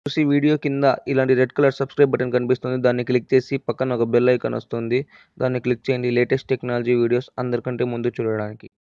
చూసి వీడియో కింద ఇలాంటి రెడ్ కలర్ సబ్స్క్రైబ్ బటన్ కనిపిస్తుంది. దాన్ని క్లిక్ చేసి పక్కన ఒక బెల్ ఐకాన్ వస్తుంది. దాన్ని క్లిక్ చేయండి లేటెస్ట్ టెక్నాలజీ వీడియోస్ అందరికంటే ముందు చూడడానికి.